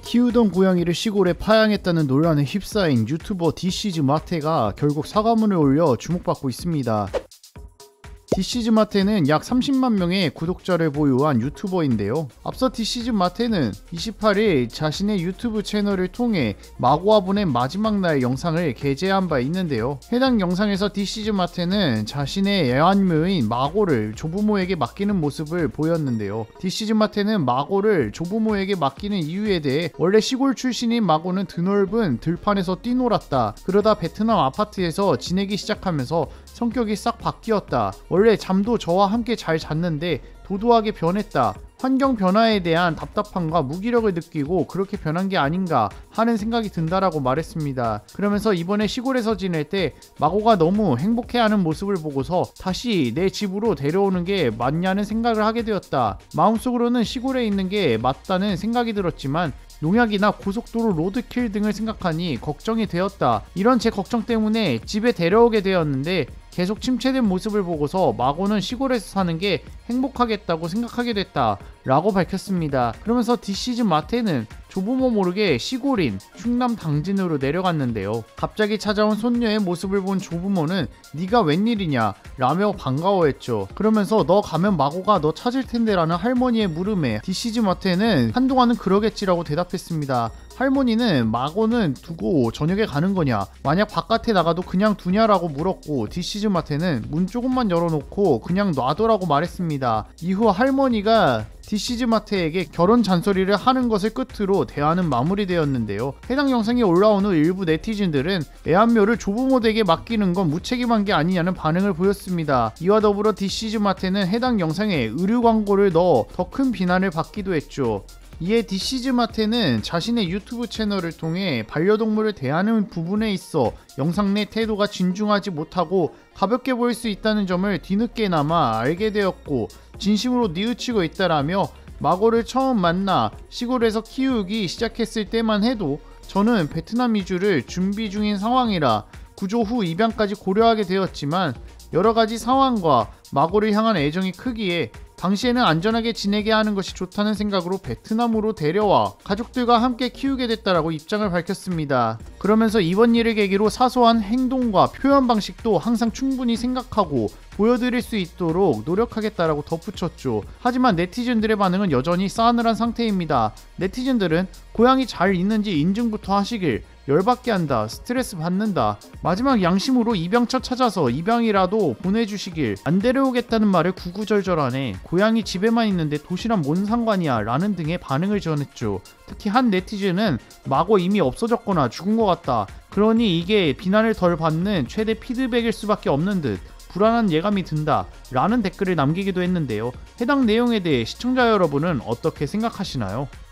키우던 고양이를 시골에 파양했다는 논란에 휩싸인 유튜버 디시즈 마테가 결국 사과문을 올려 주목받고 있습니다. 디시즈 마테는 약 30만 명의 구독자를 보유한 유튜버인데요. 앞서 디시즈 마테는 28일 자신의 유튜브 채널을 통해 마고와 보낸 마지막 날 영상을 게재한 바 있는데요. 해당 영상에서 디시즈 마테는 자신의 애완묘인 마고를 조부모에게 맡기는 모습을 보였는데요. 디시즈 마테는 마고를 조부모에게 맡기는 이유에 대해 원래 시골 출신인 마고는 드넓은 들판에서 뛰놀았다. 그러다 베트남 아파트에서 지내기 시작하면서 성격이 싹 바뀌었다. 원래 잠도 저와 함께 잘 잤는데 도도하게 변했다. 환경 변화에 대한 답답함과 무기력을 느끼고 그렇게 변한 게 아닌가 하는 생각이 든다라고 말했습니다. 그러면서 이번에 시골에서 지낼 때 마고가 너무 행복해하는 모습을 보고서 다시 내 집으로 데려오는 게 맞냐는 생각을 하게 되었다. 마음속으로는 시골에 있는 게 맞다는 생각이 들었지만 농약이나 고속도로 로드킬 등을 생각하니 걱정이 되었다. 이런 제 걱정 때문에 집에 데려오게 되었는데 계속 침체된 모습을 보고서 마고는 시골에서 사는 게 행복하겠다고 생각하게 됐다 라고 밝혔습니다. 그러면서 디시즈 마테는 조부모 모르게 시골인 충남 당진으로 내려갔는데요. 갑자기 찾아온 손녀의 모습을 본 조부모는 네가 웬일이냐 라며 반가워했죠. 그러면서 너 가면 마고가 너 찾을 텐데 라는 할머니의 물음에 디시즈 마테는 한동안은 그러겠지라고 대답했습니다. 할머니는 마고는 두고 저녁에 가는 거냐, 만약 바깥에 나가도 그냥 두냐라고 물었고 디시즈 마테는 문 조금만 열어놓고 그냥 놔둬라고 말했습니다. 이후 할머니가 디시즈 마테에게 결혼 잔소리를 하는 것을 끝으로 대화는 마무리되었는데요. 해당 영상이 올라온 후 일부 네티즌들은 애완묘를 조부모 댁에 맡기는 건 무책임한 게 아니냐는 반응을 보였습니다. 이와 더불어 디시즈 마테는 해당 영상에 의류 광고를 넣어 더 큰 비난을 받기도 했죠. 이에 디시즈 마테는 자신의 유튜브 채널을 통해 반려동물을 대하는 부분에 있어 영상 내 태도가 진중하지 못하고 가볍게 보일 수 있다는 점을 뒤늦게나마 알게 되었고 진심으로 뉘우치고 있다라며 마고를 처음 만나 시골에서 키우기 시작했을 때만 해도 저는 베트남 이주를 준비 중인 상황이라 구조 후 입양까지 고려하게 되었지만 여러가지 상황과 마고를 향한 애정이 크기에 당시에는 안전하게 지내게 하는 것이 좋다는 생각으로 베트남으로 데려와 가족들과 함께 키우게 됐다라고 입장을 밝혔습니다. 그러면서 이번 일을 계기로 사소한 행동과 표현 방식도 항상 충분히 생각하고 보여드릴 수 있도록 노력하겠다라고 덧붙였죠. 하지만 네티즌들의 반응은 여전히 싸늘한 상태입니다. 네티즌들은 고양이 잘 있는지 인증부터 하시길, 열받게 한다, 스트레스 받는다, 마지막 양심으로 입양처 찾아서 입양이라도 보내주시길, 안 데려오겠다는 말을 구구절절하네, 고양이 집에만 있는데 도시랑 뭔 상관이야 라는 등의 반응을 전했죠. 특히 한 네티즌은 마고 이미 없어졌거나 죽은 것 같다, 그러니 이게 비난을 덜 받는 최대 피드백일 수밖에 없는 듯 불안한 예감이 든다 라는 댓글을 남기기도 했는데요. 해당 내용에 대해 시청자 여러분은 어떻게 생각하시나요?